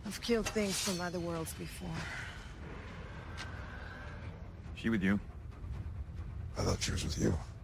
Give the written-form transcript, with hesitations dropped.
I've killed things from other worlds before. She with you? I thought she was with you.